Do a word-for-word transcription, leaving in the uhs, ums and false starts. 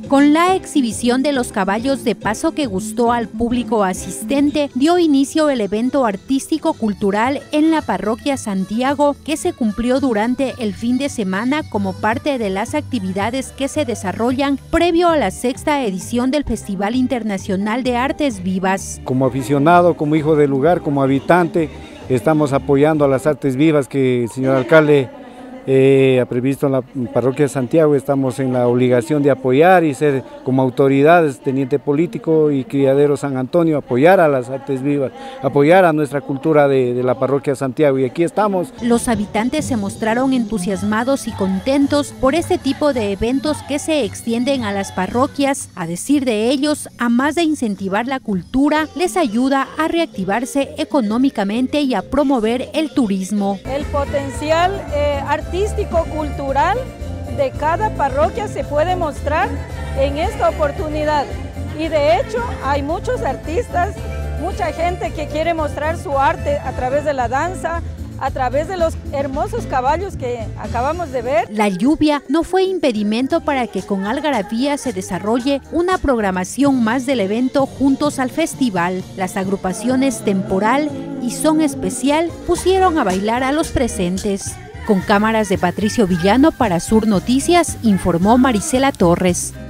Con la exhibición de los caballos de paso que gustó al público asistente, dio inicio el evento artístico-cultural en la parroquia Santiago, que se cumplió durante el fin de semana como parte de las actividades que se desarrollan previo a la sexta edición del Festival Internacional de Artes Vivas. Como aficionado, como hijo del lugar, como habitante, estamos apoyando a las artes vivas que el señor alcalde Eh, ha previsto en la parroquia de Santiago. Estamos en la obligación de apoyar y ser como autoridades, teniente político y criadero San Antonio, apoyar a las artes vivas, apoyar a nuestra cultura de, de la parroquia de Santiago, y aquí estamos. Los habitantes se mostraron entusiasmados y contentos por este tipo de eventos que se extienden a las parroquias. A decir de ellos, a más de incentivar la cultura, les ayuda a reactivarse económicamente y a promover el turismo. El potencial eh, artístico artístico-cultural de cada parroquia se puede mostrar en esta oportunidad, y de hecho hay muchos artistas, mucha gente que quiere mostrar su arte a través de la danza, a través de los hermosos caballos que acabamos de ver. La lluvia no fue impedimento para que con algarabía se desarrolle una programación más del evento Juntos al Festival. Las agrupaciones Temporal y Son Especial pusieron a bailar a los presentes. Con cámaras de Patricio Villano para Sur Noticias, informó Marisela Torres.